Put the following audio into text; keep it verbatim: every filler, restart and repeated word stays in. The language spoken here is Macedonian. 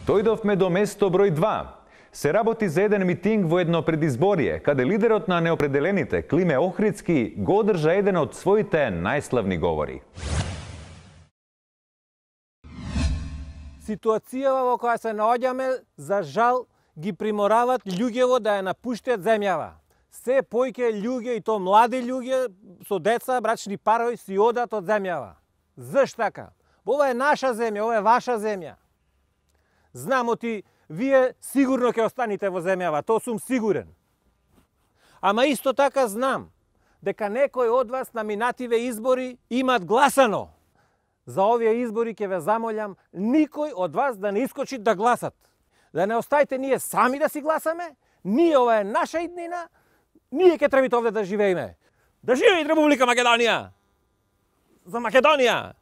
Дојдовме до место број два. Се работи за еден митинг во едно предизборие, каде лидерот на неопределените, Климе Охридски, го одржа еден од своите најславни говори. Ситуацијава во која се наоѓаме, за жал, ги приморават луѓево да ја напуштат земјава. Се појќе луѓе, и то млади луѓе со деца, брачни парови, си одат од земјава. Зашто така? Ова е наша земја, ова е ваша земја. Знам оти, вие сигурно ќе останете во земјава, то сум сигурен. Ама исто така знам дека некој од вас на минативе избори имат гласано. За овие избори ќе ве замолам никој од вас да не искочи да гласат. Да не оставите ние сами да си гласаме, ние ова е наша иднина, ние ќе требите овде да живееме. Да живее Република Македонија! За Македонија!